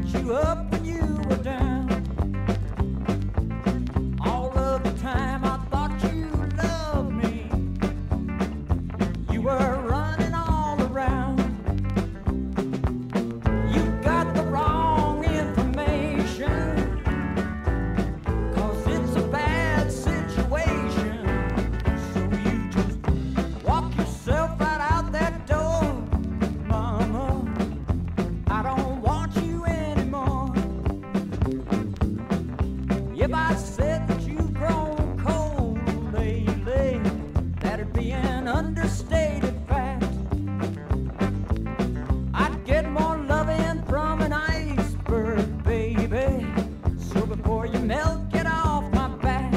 picked you up when you were down. All of the time I thought you loved me. You were running all around. You got the wrong information, 'cause it's a bad situation. So you just walk yourself right out that door. Mama, I don't want you anymore. If I said that you've grown cold lately, that'd be an understated fact. I'd get more loving from an iceberg, baby. So before you melt, get off my back.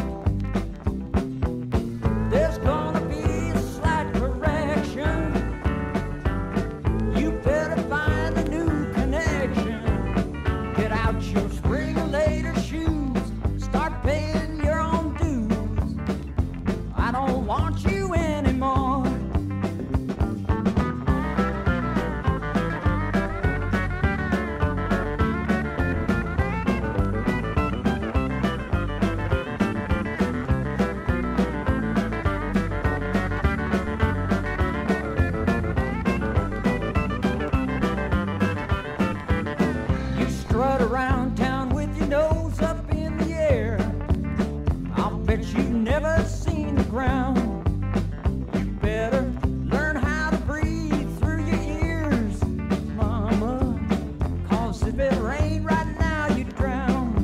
There's gonna be a slight correction. You better find a new connection. Get out your spring and later shoes. Start paying your own dues. I don't want you anymore. You strut around town with your nose up in the air. I'll bet you've never seen the ground. You better learn how to breathe through your ears, mama, 'cause if it rained right now you'd drown.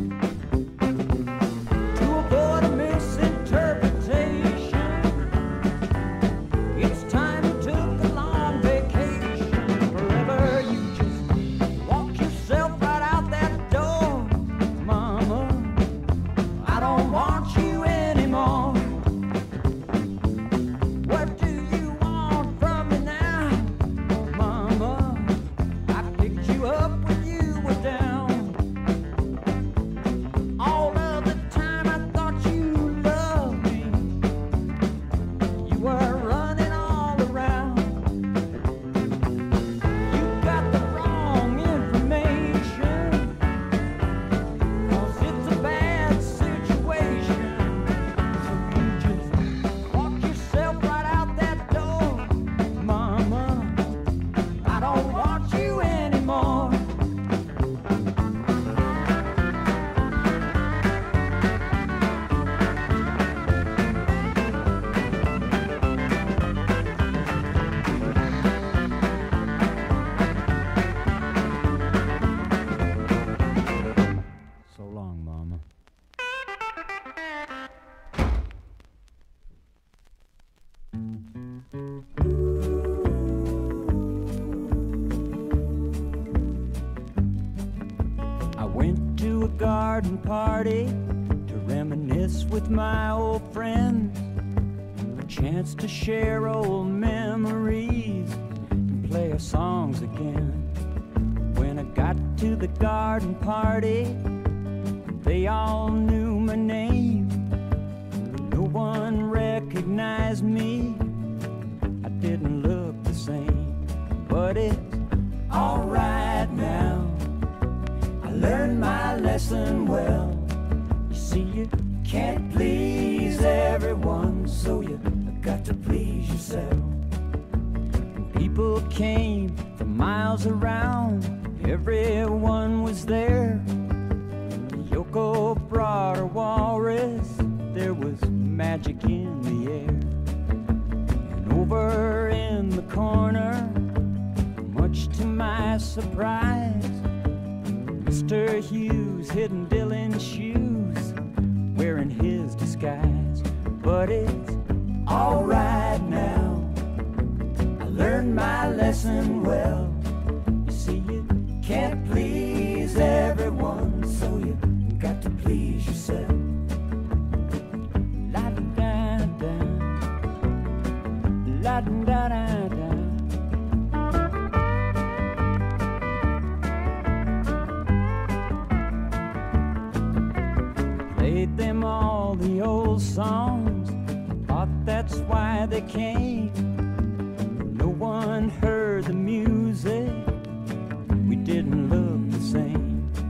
To avoid a misinterpretation, it's time you took a long vacation. Forever you just walk yourself right out that door. Mama, I don't want you anymore. What do you want from me now? Mama, I picked you up when you were down. All of the time I thought you loved me. You were running all around. You got the wrong information, 'cause it's a bad situation. So you just walk yourself right out that door. Mama, I don't want you anymore. So long, Mama. I went to a garden party to reminisce with my old friends. A chance to share old memories and play our songs again. When I got to the garden party, they all knew my name. No one recognized me. I didn't look the same, but it's alright now. I learned my lesson well. You see, you can't please everyone, so you got to please yourself. And people came from miles around, everyone was there. Yoko brought her walrus, there was magic in the air. And over in the corner, much to my surprise, Mr. Hughes hidden Dylan's shoes, wearing his disguise. But it's alright now, I learned my lesson well. You see, you can't please everyone, so you got to please yourself. La da da da, la da da da. Played them all the old songs, thought that's why they came. No one heard the music, we didn't look the same.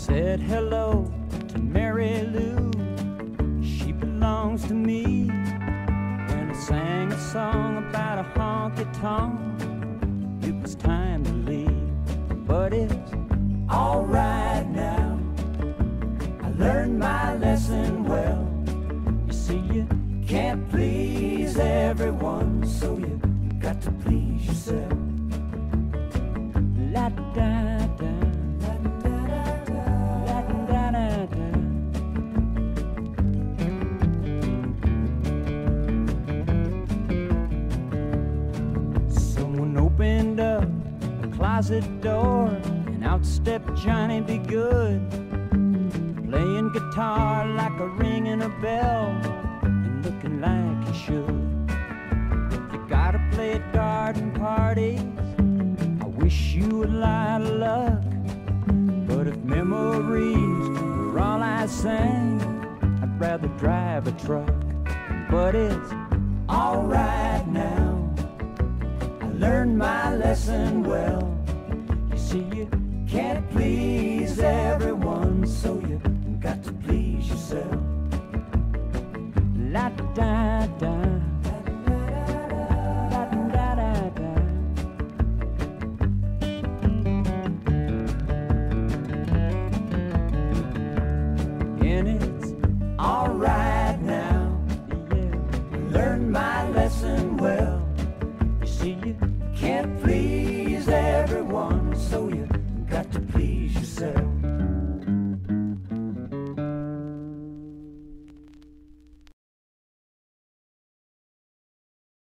said hello to Mary Lou, she belongs to me. When I sang a song about a honky-tonk, it was time to leave. But it's alright now, I learned my lesson well. You see, you can't please everyone, so you got to please yourself. La da da, la da da da, la da da da. Someone opened up a closet door, and out stepped Johnny Be Good, playing guitar like a ringing a bell, and looking like he should. You gotta play at garden parties, I wish you a lot of luck. But if memories were all I sang, I'd rather drive a truck. But it's alright now, I learned my lesson well.